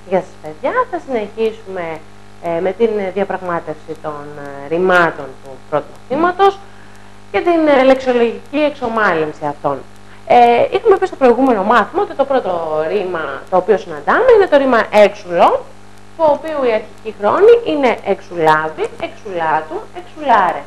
Γεια σας παιδιά, θα συνεχίσουμε με την διαπραγμάτευση των ρημάτων του πρώτου μαθήματος και την λεξιολογική εξομάλυνση αυτών. Είχαμε πει στο προηγούμενο μάθημα ότι το πρώτο ρήμα το οποίο συναντάμε είναι το ρήμα έξουλο, το οποίο η αρχική χρόνη είναι εξουλάβει, εξουλάτου, εξουλάρε.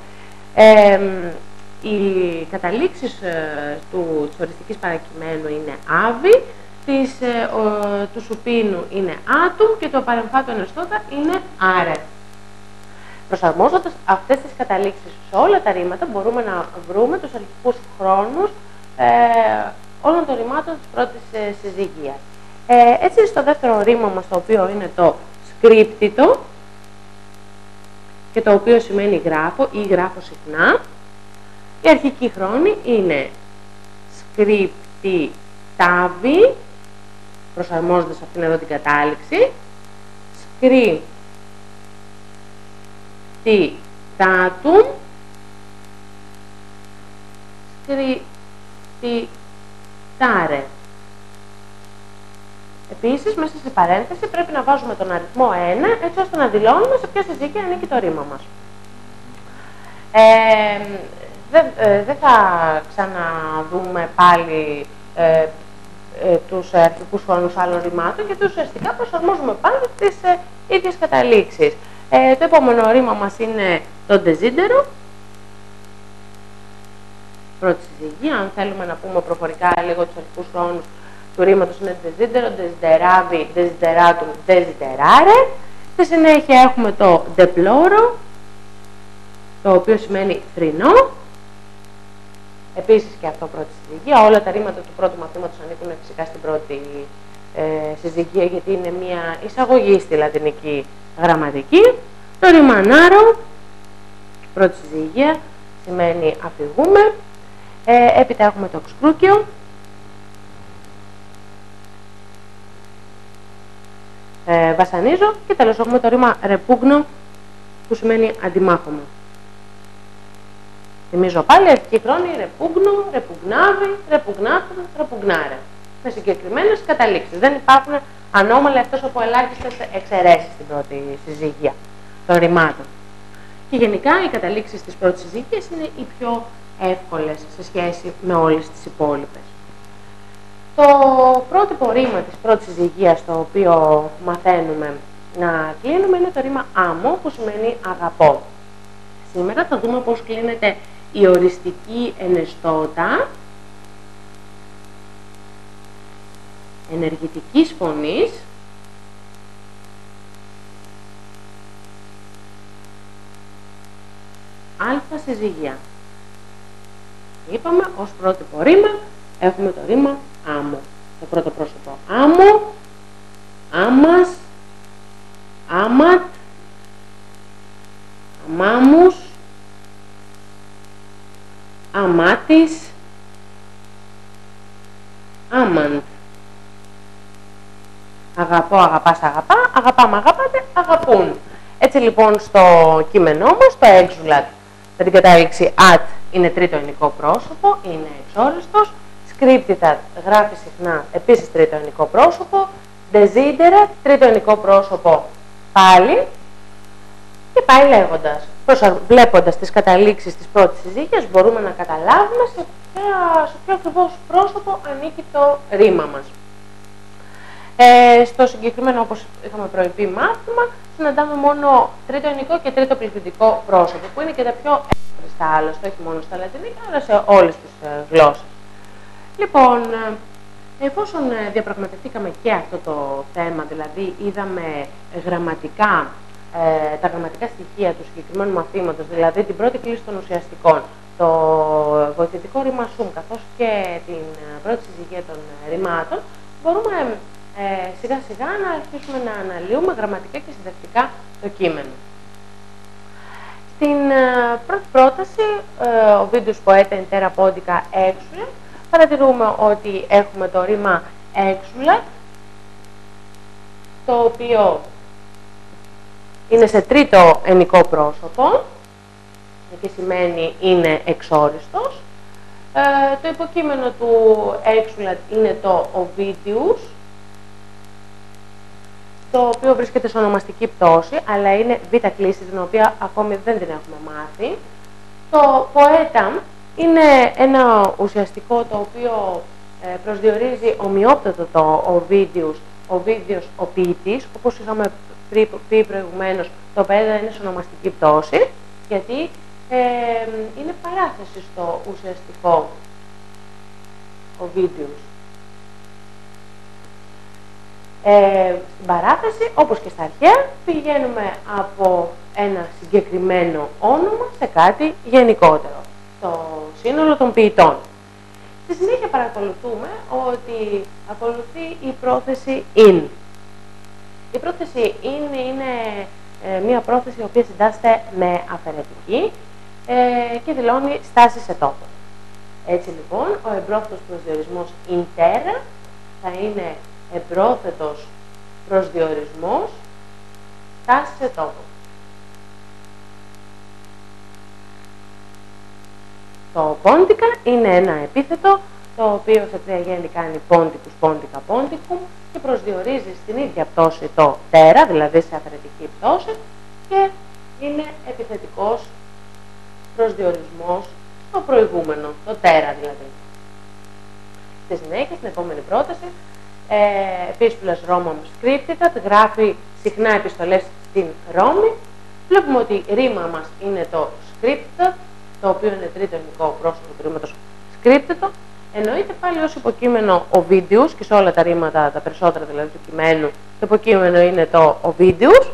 Οι καταλήξεις της οριστικής παρακειμένου είναι άβη, του σουπίνου είναι άτουμ και το παρεμφάτου ενεστώτα είναι άρε. Προσαρμόζοντας αυτές τις καταλήξεις σε όλα τα ρήματα μπορούμε να βρούμε τους αρχικούς χρόνους όλων των ρημάτων της πρώτης συζυγίας. Έτσι στο δεύτερο ρήμα μας, το οποίο είναι το σκρίπτητο και το οποίο σημαίνει γράφω ή γράφω συχνά, η αρχική χρόνη είναι σκρίπτιτάβη, προσαρμόζοντας αυτήν εδώ την κατάληξη, σκρίπτιτάτουμ, σκρίπτιτάρε. Επίσης, μέσα στη παρένθεση πρέπει να βάζουμε τον αριθμό 1, έτσι ώστε να δηλώνουμε σε ποια συζύγια ανήκει το ρήμα μας. Δεν θα ξαναδούμε πάλι τους αρχικούς χρόνους άλλων ρημάτων, γιατί ουσιαστικά προσαρμόζουμε πάλι τις ίδιες καταλήξεις. Το επόμενο ρήμα μας είναι το ντεζίντερο, πρώτη συζυγία. Αν θέλουμε να πούμε προφορικά λίγο τους αρχικούς χρόνους του ρήματος, είναι ντεζίντερο, ντεζιντεράβι, ντεζιντεράτουμ, ντεζιντεράρε. Στη συνέχεια έχουμε το ντεπλόρο, το οποίο σημαίνει θρηνό. Επίσης και αυτό πρώτη συζυγία. Όλα τα ρήματα του πρώτου μαθήματος ανήκουν φυσικά στην πρώτη συζυγία, γιατί είναι μια εισαγωγή στη λατινική γραμματική. Το ρήμα ανάρο, πρώτη συζυγία, σημαίνει αφηγούμε. Έπειτα έχουμε το ξκρούκιο, βασανίζω, και τέλος έχουμε το ρήμα ρεπούγνο, που σημαίνει αντιμάχομαι. Θυμίζω πάλι, αρχική χρόνη, ρεπούγνο, ρεπουγνάβι, ρεπουγνάτου, ρεπουγνάρε. Με συγκεκριμένες καταλήξεις. Δεν υπάρχουν ανώμαλα, εκτός από ελάχιστες εξαιρέσεις στην πρώτη συζυγία των ρημάτων. Και γενικά οι καταλήξεις της πρώτης συζυγίας είναι οι πιο εύκολες σε σχέση με όλες τις υπόλοιπες. Το πρότυπο ρήμα της πρώτης συζυγίας, το οποίο μαθαίνουμε να κλείνουμε, είναι το ρήμα άμμο, που σημαίνει αγαπώ. Σήμερα θα δούμε πώς κλείνεται η οριστική ενεστώτα ενεργητικής φωνής αλφα συζυγία. Είπαμε, ως πρότυπο ρήμα έχουμε το ρήμα άμμο. Το πρώτο πρόσωπο άμμο, άμας, άματ, αμάμους, αμάτης, άμαντ. Αγαπώ, αγαπάς, αγαπά, αγαπάμε, αγαπάτε, αγαπούν. Έτσι λοιπόν στο κείμενό μας, το έξουλατ με την κατάληξη at είναι τρίτο ενικό πρόσωπο, είναι εξόριστος. Σκρίπτιτα γράφει συχνά, επίσης τρίτο ενικό πρόσωπο. Δεζίντερα, τρίτο ενικό πρόσωπο πάλι. Και πάει λέγοντας. Βλέποντας τις καταλήξεις της πρώτης συζύγιας, μπορούμε να καταλάβουμε σε ποιο ακριβώς πρόσωπο ανήκει το ρήμα μας. Στο συγκεκριμένο, όπως είχαμε προηγεί μάθημα, συναντάμε μόνο τρίτο ενικό και τρίτο πληθυντικό πρόσωπο, που είναι και τα πιο εύκολα άλλωστε, όχι μόνο στα λατινικά, αλλά σε όλες τις γλώσσες. Λοιπόν, εφόσον διαπραγματευτήκαμε και αυτό το θέμα, δηλαδή είδαμε γραμματικά τα γραμματικά στοιχεία του συγκεκριμένου μαθήματος, δηλαδή την πρώτη κλίση των ουσιαστικών, το βοηθητικό ρήμα σουμ, καθώς και την πρώτη συζυγία των ρημάτων, μπορούμε σιγά σιγά να αρχίσουμε να αναλύουμε γραμματικά και συντακτικά το κείμενο. Στην πρώτη πρόταση, ο βίντεος ποέτα εντέρα πόντικα έξουλα, παρατηρούμε ότι έχουμε το ρήμα έξουλα, το οποίο είναι σε τρίτο ενικό πρόσωπο και σημαίνει είναι εξόριστος. Το υποκείμενο του έξουλα είναι το οβίτιους. το οποίο βρίσκεται σε ονομαστική πτώση, αλλά είναι β κλίση, την οποία ακόμη δεν την έχουμε μάθει. Το ποέτα είναι ένα ουσιαστικό το οποίο προσδιορίζει ομοιόπτωτο το Οβίδιος ο ποιητής, όπως είχαμε πει προηγουμένως. Το ποέτα είναι σε ονομαστική πτώση, γιατί είναι παράθεση στο ουσιαστικό Οβίδιος. Στην παράθεση, όπως και στα αρχαία, πηγαίνουμε από ένα συγκεκριμένο όνομα σε κάτι γενικότερο. Το σύνολο των ποιητών. Στη συνέχεια παρακολουθούμε ότι ακολουθεί η πρόθεση in. Η πρόθεση in είναι μία πρόθεση η οποία συντάσσεται με αφαιρετική και δηλώνει στάση σε τόπο. Έτσι λοιπόν, ο εμπρόθετος προσδιορισμός inter θα είναι εμπρόθετος προσδιορισμός στάση σε τόπο. Το πόντικα είναι ένα επίθετο το οποίο σε τρία γέννη κάνει πόντικους, πόντικα, πόντικουμ και προσδιορίζει στην ίδια πτώση το τέρα, δηλαδή σε αφαιρετική πτώση, και είναι επιθετικός προσδιορισμός στο προηγούμενο, το τέρα δηλαδή. Στη συνέχεια, στην επόμενη πρόταση, επίστολες Ρόμαμ Scriptita, γράφει συχνά επιστολές στην Ρώμη. Βλέπουμε ότι η ρήμα μας είναι το Scriptita, το οποίο είναι τρίτο ενικό πρόσωπο του ρήματος Scriptito. Εννοείται πάλι ως υποκείμενο Ovidius και σε όλα τα ρήματα, τα περισσότερα δηλαδή του κειμένου, το υποκείμενο είναι το Ovidius,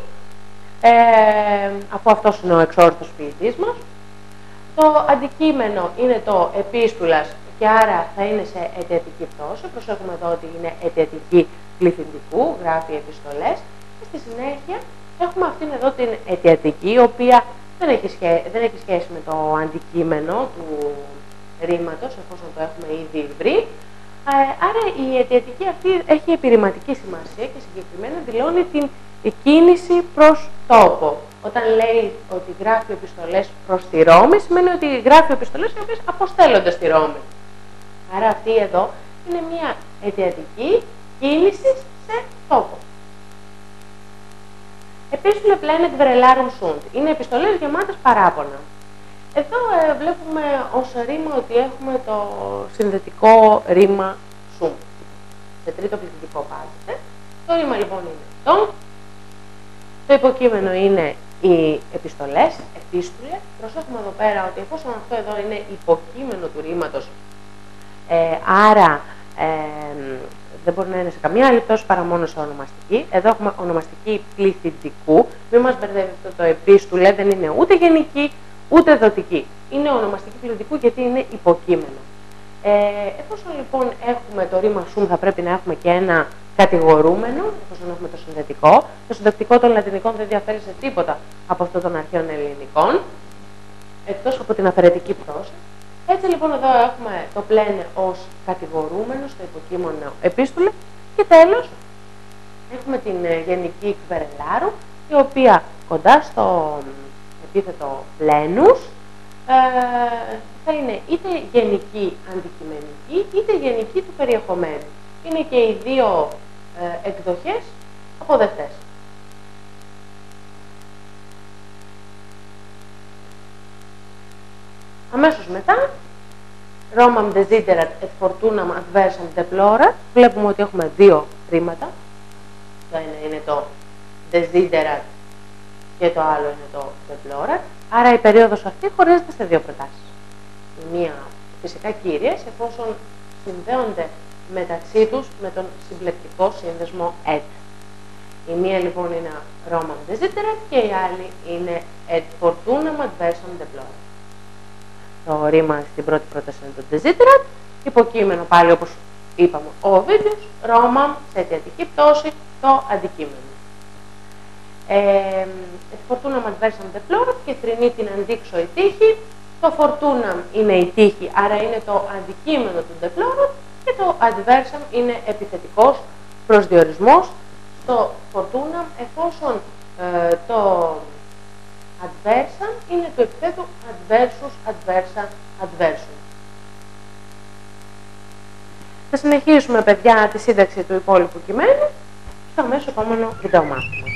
αφού αυτός είναι ο εξόρθος ποιητής μας. Το αντικείμενο είναι το επίστουλας και άρα θα είναι σε αιτιατική πτώση. Προσέχουμε εδώ ότι είναι αιτιατική πληθυντικού, γράφει επιστολές. Και στη συνέχεια έχουμε αυτήν εδώ την αιτιατική, η οποία δεν έχει σχέση με το αντικείμενο του ρήματος, εφόσον το έχουμε ήδη βρει. Άρα η αιτιατική αυτή έχει επιρρηματική σημασία και συγκεκριμένα δηλώνει την κίνηση προς τόπο. Όταν λέει ότι γράφει επιστολές προς τη Ρώμη, σημαίνει ότι γράφει επιστολές οι οποίες αποστέλλονται στη Ρώμη. Άρα αυτή εδώ είναι μια αιτιατική κίνηση σε τόπο. Επίστολε πλένε κβερελάρουν σούντ. Είναι επιστολές γεμάτες παράπονα. Εδώ βλέπουμε ως ρήμα ότι έχουμε το συνδετικό ρήμα σούντ. Σε τρίτο πληθυντικό πάλι. Το ρήμα λοιπόν είναι αυτό. Το υποκείμενο είναι οι επιστολές, επίστουλε. Προσέχουμε εδώ πέρα ότι εφόσον αυτό εδώ είναι υποκείμενο του ρήματος, άρα δεν μπορεί να είναι σε καμία άλλη πτώση παρά μόνο σε ονομαστική. Εδώ έχουμε ονομαστική πληθυντικού. Μην μας μπερδεύει αυτό το επίστουλε, δεν είναι ούτε γενική ούτε δοτική. Είναι ονομαστική πληθυντικού γιατί είναι υποκείμενο. Εφόσον λοιπόν έχουμε το ρήμα σουμ, θα πρέπει να έχουμε και ένα κατηγορούμενο, εφόσον έχουμε το συνδετικό. Το συντακτικό των λατινικών δεν διαφέρει σε τίποτα από αυτό των αρχαίων ελληνικών, εκτός από την αφαιρετική πτώση. Έτσι λοιπόν εδώ έχουμε το πλένε ως κατηγορούμενο στο υποκείμενο επίστουλε και τέλος έχουμε την γενική κβερελάρου, η οποία κοντά στο επίθετο πλένους θα είναι είτε γενική αντικειμενική είτε γενική του περιεχομένου. Είναι και οι δύο εκδοχές αποδεκτές. Αμέσως μετά, Romam desiderat et fortunam adversam deplorat. Βλέπουμε ότι έχουμε δύο ρήματα. Το ένα είναι το desiderat και το άλλο είναι το deplorat. Άρα η περίοδος αυτή χωρίζεται σε δύο προτάσεις. Η μία φυσικά κύριες, εφόσον συνδέονται μεταξύ τους με τον συμπλεκτικό σύνδεσμο et. Η μία λοιπόν είναι Romam desiderat και η άλλη είναι et fortunam adversam deplorat. Το ρήμα στην πρώτη πρόταση είναι το desiderat, υποκείμενο πάλι όπως είπαμε ο Ovidius, Romam σε αιτιατική πτώση το αντικείμενο. Et fortunam adversam deplorat και θρηνεί την αντίξωη τύχη. Το fortunam είναι η τύχη, άρα είναι το αντικείμενο του deplorat και το adversam είναι επιθετικός προσδιορισμός στο fortunam εφόσον το adversam είναι του επιθέτου adversus, adversa, adversum. Θα συνεχίσουμε παιδιά τη σύνταξη του υπόλοιπου κειμένου στο αμέσως επόμενο βιντεομάθημα.